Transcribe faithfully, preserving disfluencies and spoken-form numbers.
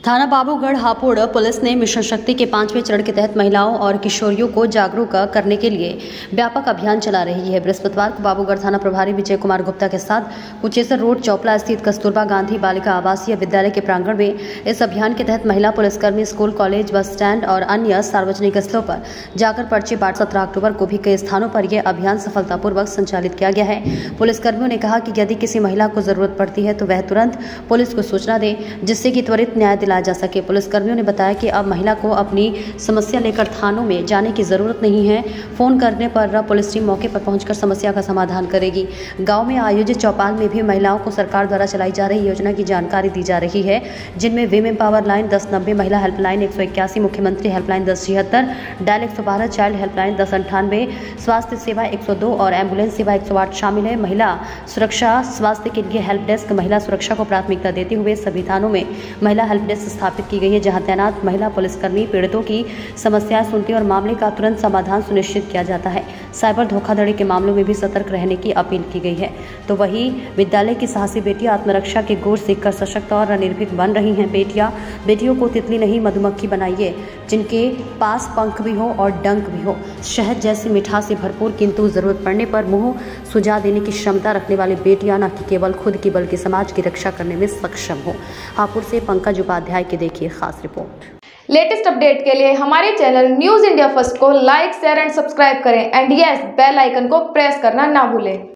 थाना बाबूगढ़ हापुड़ पुलिस ने मिशन शक्ति के पांचवें चरण के तहत महिलाओं और किशोरियों को जागरूक करने के लिए व्यापक अभियान चला रही है। बृहस्पतिवार को बाबूगढ़ थाना प्रभारी विजय कुमार गुप्ता के साथ कुचेसर रोड चौपला स्थित कस्तूरबा गांधी बालिका आवासीय विद्यालय के प्रांगण में इस अभियान के तहत महिला पुलिसकर्मी स्कूल, कॉलेज, बस स्टैंड और अन्य सार्वजनिक स्थलों पर जाकर पर्चे बांट सत्रह अक्टूबर को भी कई स्थानों पर यह अभियान सफलतापूर्वक संचालित किया गया है। पुलिसकर्मियों ने कहा कि यदि किसी महिला को जरूरत पड़ती है तो वह तुरंत पुलिस को सूचना दे, जिससे कि त्वरित न्याय दिलाया जा सके। पुलिसकर्मियों ने बताया कि अब महिला को अपनी समस्या लेकर थानों में जाने की जरूरत नहीं है। फोन करने पर पुलिस टीम मौके पर पहुंचकर समस्या का समाधान करेगी। गांव में आयोजित चौपाल में भी महिलाओं को सरकार द्वारा चलाई जा रही योजना की जानकारी दी जा रही है, जिनमें विमेन पावर लाइन दस नब्बे, महिला हेल्पलाइन एक सौ इक्यासी, मुख्यमंत्री हेल्पलाइन दस छिहत्तर, डायल एक सौ बारह, चाइल्ड हेल्पलाइन दस अंठानवे, स्वास्थ्य सेवा एक सौ दो और एम्बुलेंस सेवा एक सौ आठ शामिल है। महिला सुरक्षा स्वास्थ्य के लिए हेल्प डेस्क महिला सुरक्षा को प्राथमिकता देते हुए सभी थानों में महिला हेल्प डेस्क स्थापित की गई है, जहां तैनात महिला पुलिसकर्मी पीड़ितों की समस्याएं सुनती और मामले का तुरंत समाधान सुनिश्चित किया जाता है। साइबर धोखाधड़ी के मामलों में भी सतर्क रहने की अपील की गई है। तो वही विद्यालय की साहसी बेटियां आत्मरक्षा के गुर सीखकर सशक्त और निर्भीक बन रही हैं। बेटियां बेटियों को तितली नहीं मधुमक्खी बनाइए, जिनके पास पंख भी हो और डंक भी हो। शहद जैसी मिठास से भरपूर, किंतु जरूरत पड़ने पर मुंह सुझा देने की क्षमता रखने वाली बेटियां न कि केवल खुद की बल्कि समाज की रक्षा करने में सक्षम हो। हापुड़ से पंकज उपाध्याय की देखिए खास रिपोर्ट। लेटेस्ट अपडेट के लिए हमारे चैनल न्यूज इंडिया फर्स्ट को लाइक, शेयर एंड सब्सक्राइब करें एंड यस बेल आइकन को प्रेस करना ना भूलें।